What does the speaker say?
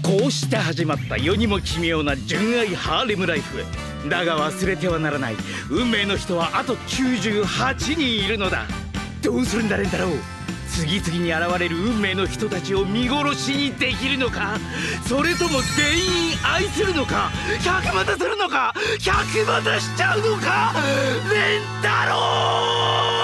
こうして始まった世にも奇妙な純愛ハーレムライフ。だが忘れてはならない、運命の人はあと98人いるのだ。どうするんだレンタロウ。次々に現れる運命の人たちを見殺しにできるのか、それとも全員愛するのか、100股するのか、100股しちゃうのか、レンタロウ。